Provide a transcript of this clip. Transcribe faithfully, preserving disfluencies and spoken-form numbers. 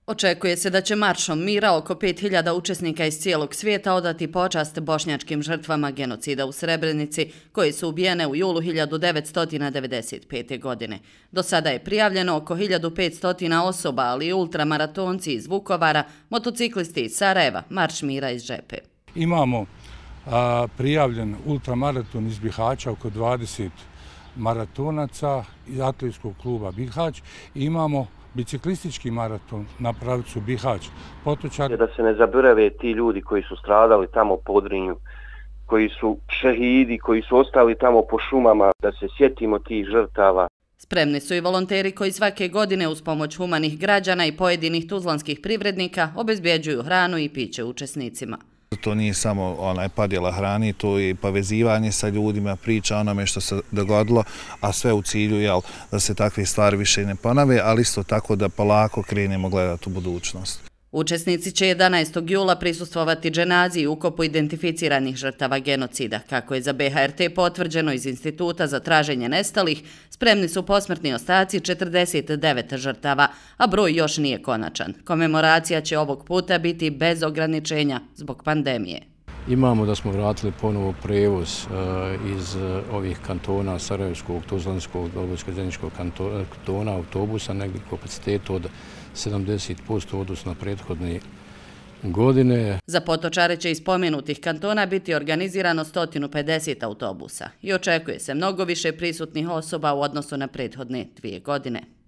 Očekuje se da će maršom mira oko pet hiljada učesnika iz cijelog svijeta odati počast bošnjačkim žrtvama genocida u Srebrenici, koji su ubijene u julu hiljadu devetsto devedeset pete. godine. Do sada je prijavljeno oko hiljadu petsto osoba, ali i ultramaratonci iz Vukovara, motociklisti iz Sarajeva, marš mira iz Žepe. Imamo a, prijavljen ultramaraton iz Bihaća, oko dvadeset maratonaca iz atletskog kluba Bihać. Imamo biciklistički maraton na pravcu Bihać, Potočar. Da se ne zaborave ti ljudi koji su stradali tamo po Podrinju, koji su šehidi, koji su ostali tamo po šumama, da se sjetimo tih žrtava. Spremni su i volonteri koji svake godine uz pomoć humanih građana i pojedinih tuzlanskih privrednika obezbjeđuju hranu i piće učesnicima. To nije samo onaj podjela hrane, to je povezivanje sa ljudima, priča onome što se dogodilo, a sve u cilju jel, da se takve stvari više ne ponove, ali isto tako da polako krenemo gledati u budućnost. Učesnici će jedanaestog jula prisustvovati dženazi i ukopu identificiranih žrtava genocida. Kako je za B H R T potvrđeno iz Instituta za traženje nestalih, spremni su posmrtni ostaci četrdeset devet žrtava, a broj još nije konačan. Komemoracija će ovog puta biti bez ograničenja zbog pandemije. Imamo da smo vratili ponovo prevoz iz ovih kantona, Sarajevskog, Tuzlanskog, Dolbojsko-Zeničkog kantona, autobusa, negdje kapacitetu od sedamdeset posto odnosno na prethodne godine. Za Potočare će iz spomenutih kantona biti organizirano sto pedeset autobusa i očekuje se mnogo više prisutnih osoba u odnosu na prethodne dvije godine.